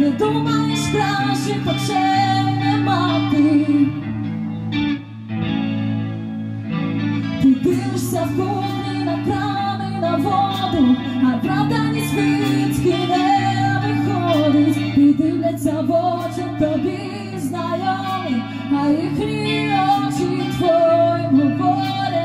не думаєш краще очей нема ти. Ти дивишся в кухні на крани, на воду, а правда ні світські не виходить. І дивляться в очі тобі знайомі, а їхні очі твої говорять.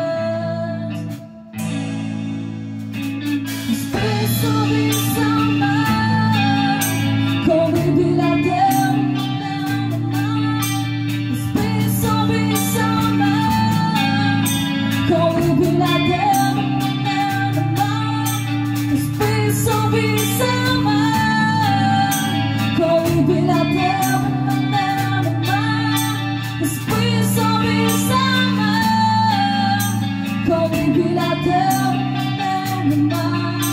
Спи собі сама, коли біля тебе нема. Спи собі сама, коли біля тебе нема. Спи собі сама, коли біля тебе нема. Спи собі сама, коли біля тебе нема.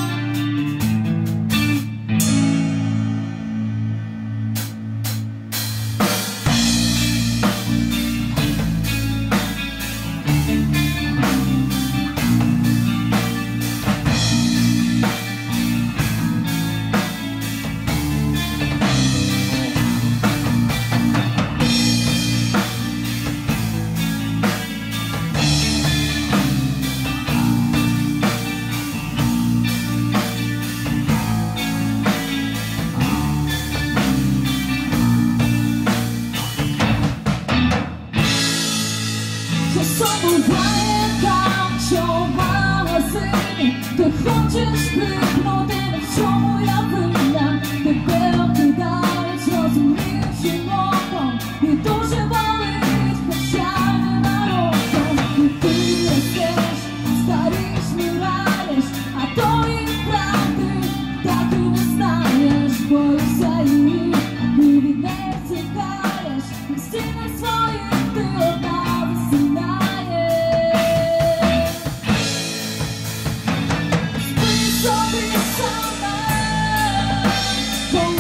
Часом буває так, що в магазині ти хочеш крикнути, в чому я винна. Тебе обкидають розуміючим оком, і дуже болить, хоча не нароком. І ти ростеш, старіш, вмираєш, а тої правди так і не знаєш. Боїшся її, і від неї тікаєш, і в стінах своїх ти одна. Спи собі сама, коли